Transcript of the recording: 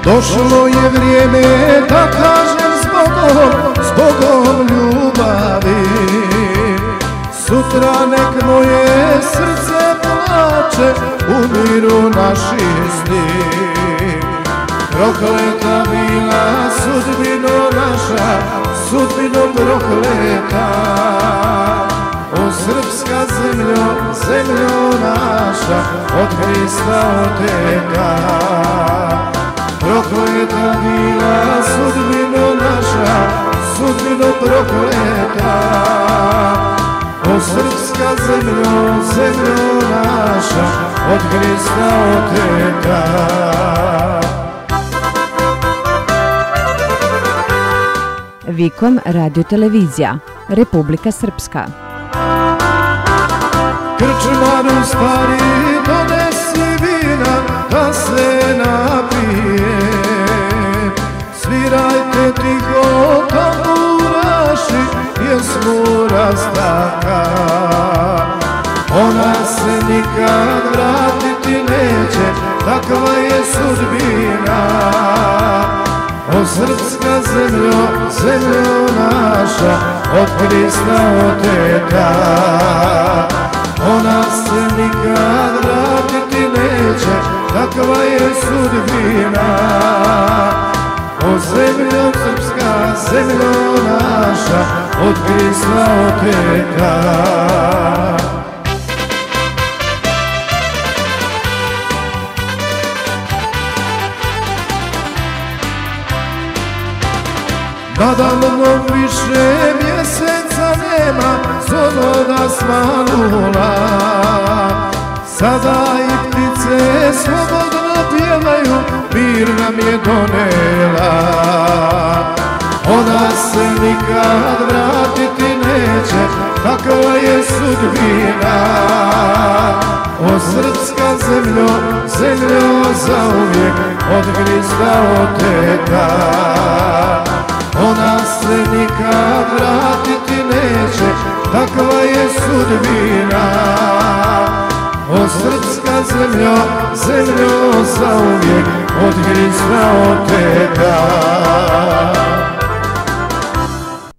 Došlo je vrijeme da kažem zbogom ljubavi. Sutra nek moje srce plače u miru naših sni. Prokleta bila sudbino naša, sudbino prokleta. O srpska zemljo, zemljo naša, od Hrista oteka. Prokleta bila sudbino naša, sudbino prokleta. O srpska zemljo, zemljo naša, od Hrista oteka. Vikom radiotelevizija, Republika Srpska. Krčmaru stari donesi vina da se napije. Svirajte tiho tamburaši pjesmu Rastaka. Ona se nikad vratiti neće, takva je sudbina. O srpska zemljo, zemljo naša, od Hrista oteta. Ona se nikad vratiti neće, takva je sudbina. O zemljo srpska, zemljo naša, od Hrista oteta. Nadalno više mjeseca nema, zonoda svanula. Sada i ptice slobodno pjevaju, mir nam je donela. Ona se nikad vratiti neće, takva je sudbina. O srpska zemljo, zemljo zauvijek, od Hrista oteta. Ona se nikad vratiti neće, takva je sudbina. O srpska zemljo, zemljo zauvijek, od Hrista oteta.